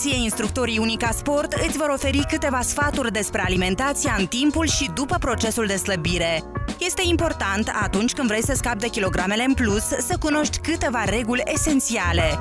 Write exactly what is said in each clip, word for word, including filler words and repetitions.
ție, instructorii Unica Sport îți vor oferi câteva sfaturi despre alimentația în timpul și după procesul de slăbire. Este important, atunci când vrei să scapi de kilogramele în plus, să cunoști câteva reguli esențiale.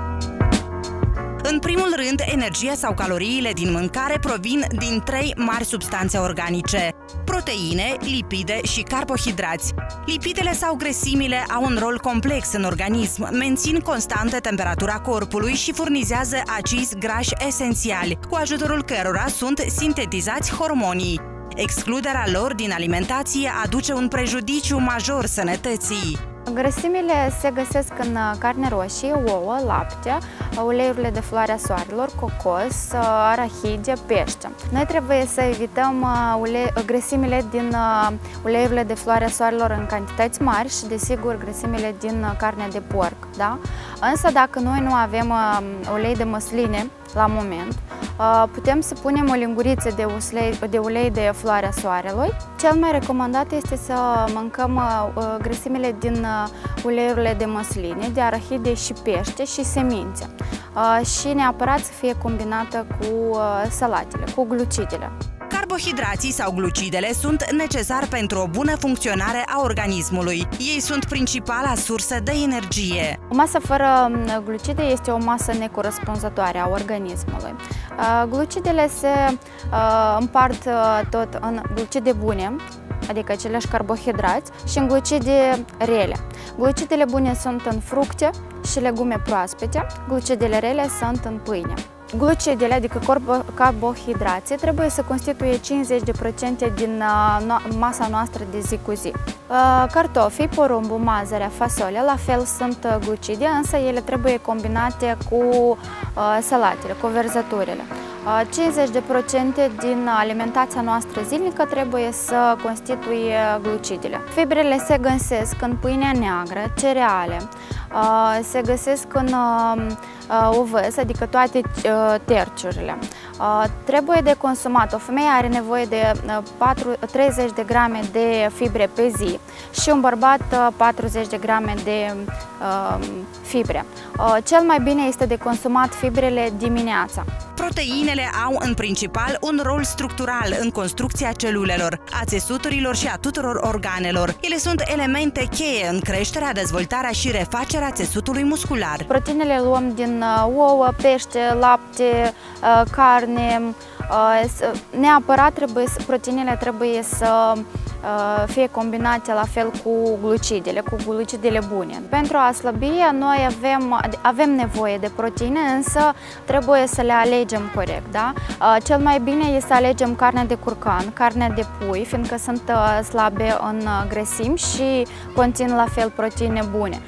În primul rând, energia sau caloriile din mâncare provin din trei mari substanțe organice: proteine, lipide și carbohidrați. Lipidele sau grăsimile au un rol complex în organism, mențin constantă temperatura corpului și furnizează acizi grași esențiali, cu ajutorul cărora sunt sintetizați hormonii. Excluderea lor din alimentație aduce un prejudiciu major sănătății. Grăsimile se găsesc în carne roșie, ouă, lapte, uleiurile de floarea soarelor, cocos, arahide, pește. Noi trebuie să evităm ulei, grăsimile din uleiurile de floarea soarelor în cantități mari și, desigur, grăsimile din carne de porc. Da? Însă, dacă noi nu avem ulei de măsline la moment, putem să punem o linguriță de ulei, de ulei de floarea soarelui. Cel mai recomandat este să mâncăm grăsimile din uleiurile de măsline, de arahide și pește și semințe. Și neapărat să fie combinată cu salatele, cu glucidele. Carbohidrații sau glucidele sunt necesari pentru o bună funcționare a organismului. Ei sunt principala sursă de energie. O masă fără glucide este o masă necorespunzătoare a organismului. Glucidele se împart tot în glucide bune, adică aceleași carbohidrați, și în glucide rele. Glucidele bune sunt în fructe și legume proaspete, glucidele rele sunt în pâine. Glucidele, adică carbohidrații, trebuie să constituie cincizeci la sută din masa noastră de zi cu zi. Cartofii, porumbul, mazărea, fasolea, la fel sunt glucide, însă ele trebuie combinate cu salatele, cu verzăturile. cincizeci la sută din alimentația noastră zilnică trebuie să constituie glucidele. Fibrele se găsesc în pâinea neagră, cereale, se găsesc în ovăz, adică toate terciurile. Trebuie de consumat. O femeie are nevoie de treizeci de grame de fibre pe zi și un bărbat patruzeci de grame de fibre. Cel mai bine este de consumat fibrele dimineața. Proteinele au în principal un rol structural în construcția celulelor, a țesuturilor și a tuturor organelor. Ele sunt elemente cheie în creșterea, dezvoltarea și refacerea țesutului muscular. Proteinele luăm din ouă, pește, lapte, carne. Neapărat trebuie, proteinele trebuie să fie combinate la fel cu glucidele, cu glucidele bune. Pentru a slăbi, noi avem, avem nevoie de proteine, însă trebuie să le alegem corect. Da? Cel mai bine este să alegem carne de curcan, carne de pui, fiindcă sunt slabe în grăsimi și conțin la fel proteine bune.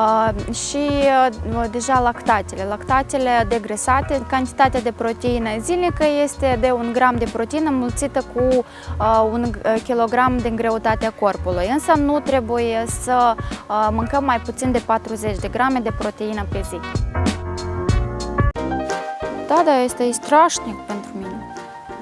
Și deja lactatele. Lactatele degrăsate, cantitatea de proteină zilnică este de un gram de proteină mulțită cu un kilogram din greutatea corpului, însă nu trebuie să mâncăm mai puțin de patruzeci de grame de proteină pe zi. Da, da, este strașnic pentru mine.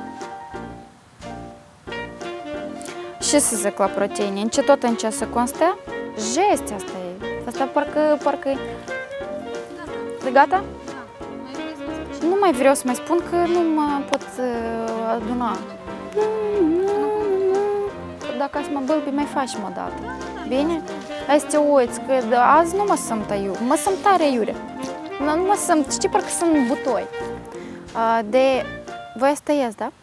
Ce să zic la proteine? În ce tot în ce să constă? Jeste asta e. Asta parcă, parcă... Gata? Nu mai vreau să mai spun că nu mă pot aduna. Dacă să mă bălbi, mai faci mă dată. Bine? Hai să te uiți, că azi nu mă simt aiure. Mă simt tare iure. Nu mă simt, știi, parcă sunt butoi. De... Voi să tăiesc, da?